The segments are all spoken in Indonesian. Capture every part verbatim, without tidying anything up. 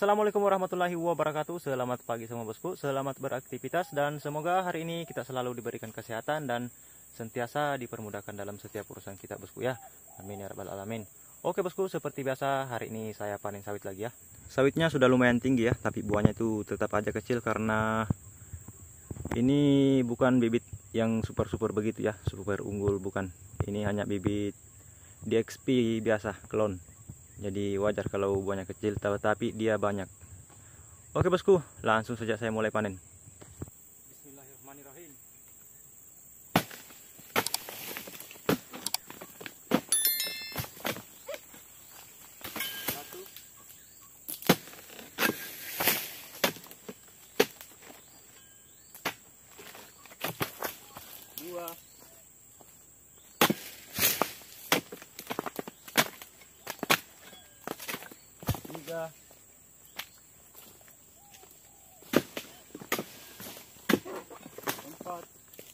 Assalamualaikum warahmatullahi wabarakatuh. Selamat pagi semua bosku, selamat beraktivitas dan semoga hari ini kita selalu diberikan kesehatan dan sentiasa dipermudahkan dalam setiap urusan kita bosku ya. Amin ya rabbal alamin. Oke bosku, seperti biasa hari ini saya panen sawit lagi ya. Sawitnya sudah lumayan tinggi ya, tapi buahnya itu tetap aja kecil karena ini bukan bibit yang super-super begitu ya, super unggul bukan. Ini hanya bibit D X P biasa, klon. Jadi wajar kalau buahnya kecil, tapi dia banyak. Oke bosku, langsung saja saya mulai panen. Bismillahirrahmanirrahim. Satu, dua, tiga, empat,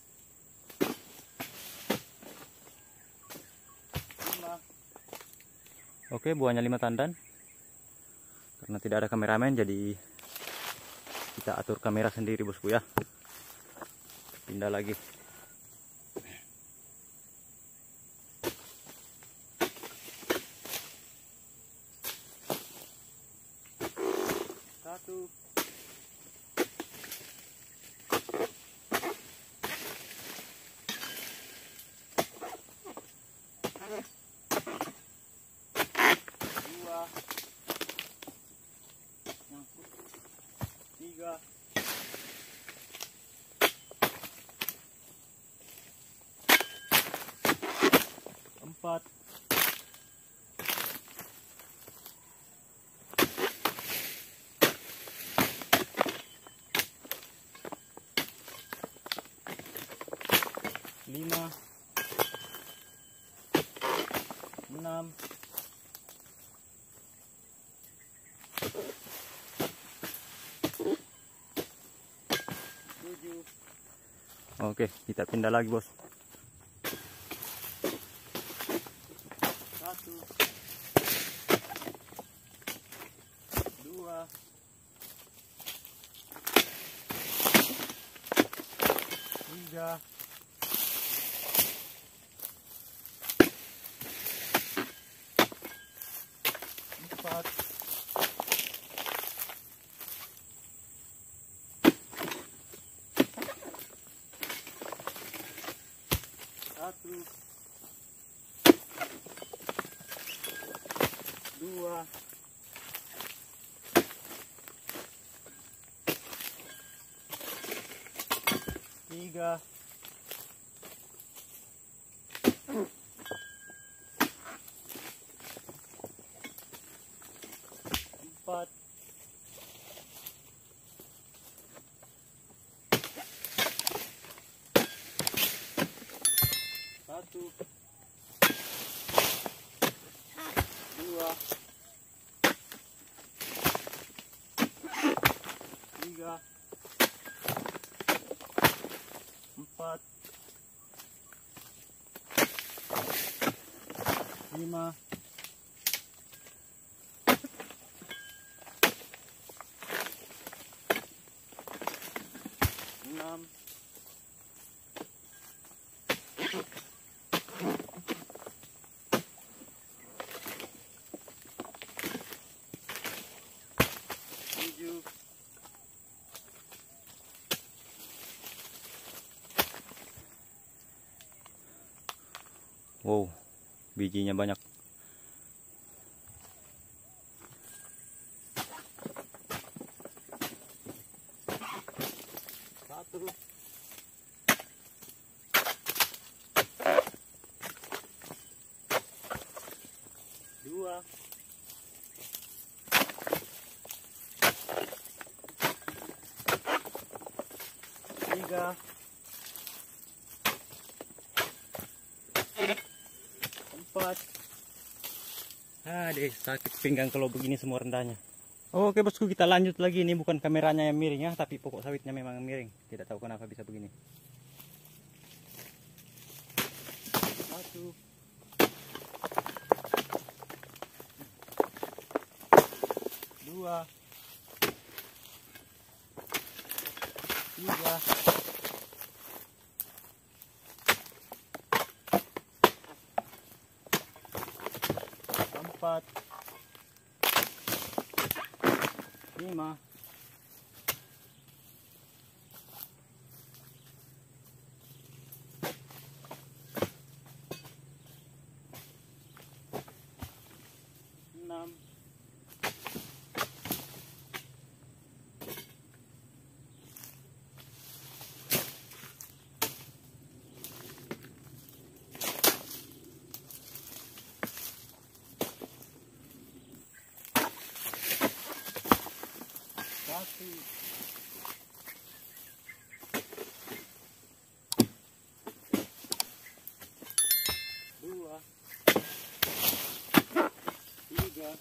lima. Oke, buahnya lima tandan. Karena tidak ada kameramen, jadi kita atur kamera sendiri bosku ya. Pindah lagi. Satu, dua, tiga, empat, lima, enam, tujuh. Oke, kita pindah lagi bos. Satu, dua, tiga, empat, satu, dua, tiga, empat, satu, dua, tiga, empat, lima, enam, tujuh, wow, bijinya banyak. Satu, dua, tiga, empat. Aduh, sakit pinggang kalau begini semua rendahnya. Oke bosku, kita lanjut lagi. Ini bukan kameranya yang miring ya, tapi pokok sawitnya memang miring. Tidak tahu kenapa bisa begini. Satu, dua, tiga, empat, lima, enam, satu, dua, tiga,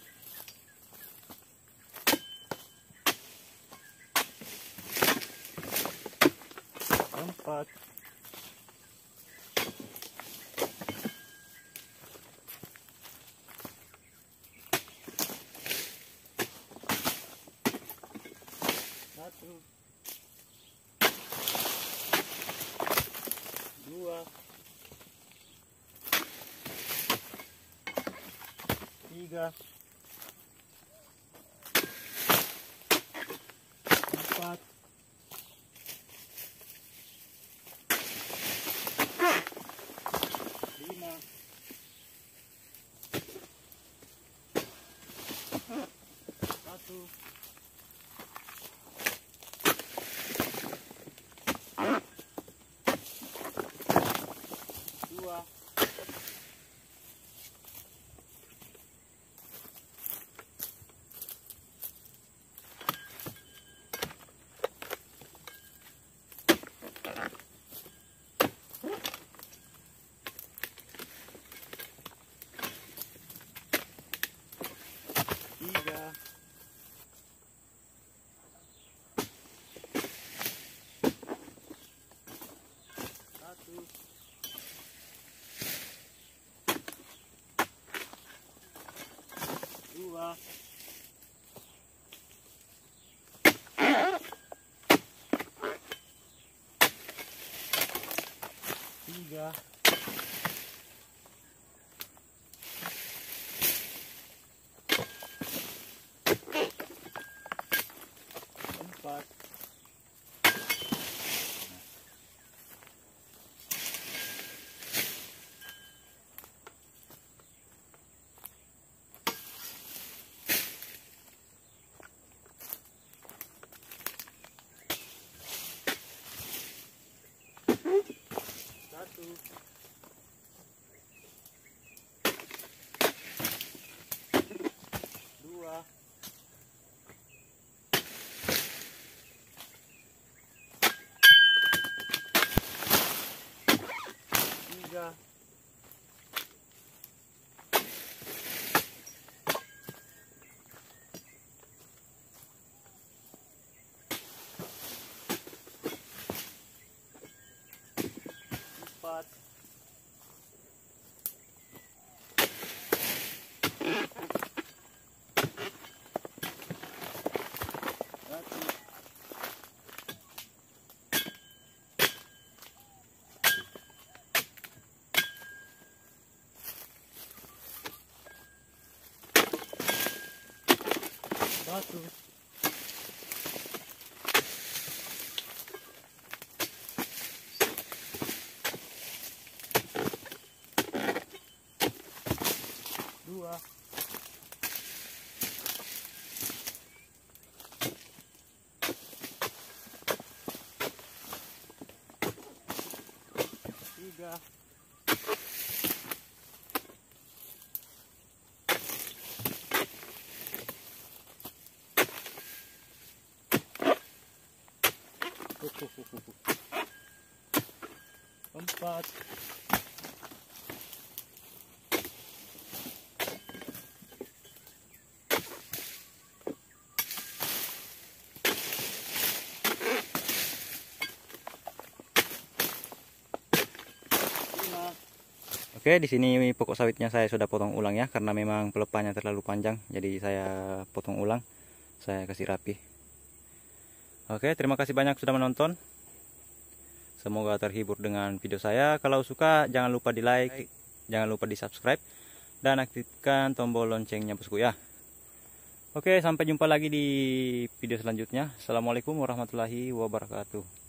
empat, satu, dua, tiga, empat, lima, satu, dua, tiga, satu, dua, tiga, empat, satu, dua, tiga, empat, satu, satu, dua, tiga, empat, lima. Oke, di sini pokok sawitnya saya sudah potong ulang ya, karena memang pelepahnya terlalu panjang, jadi saya potong ulang, saya kasih rapi. Oke, terima kasih banyak sudah menonton. Semoga terhibur dengan video saya. Kalau suka jangan lupa di like, jangan lupa di subscribe, dan aktifkan tombol loncengnya bosku ya. Oke, sampai jumpa lagi di video selanjutnya. Assalamualaikum warahmatullahi wabarakatuh.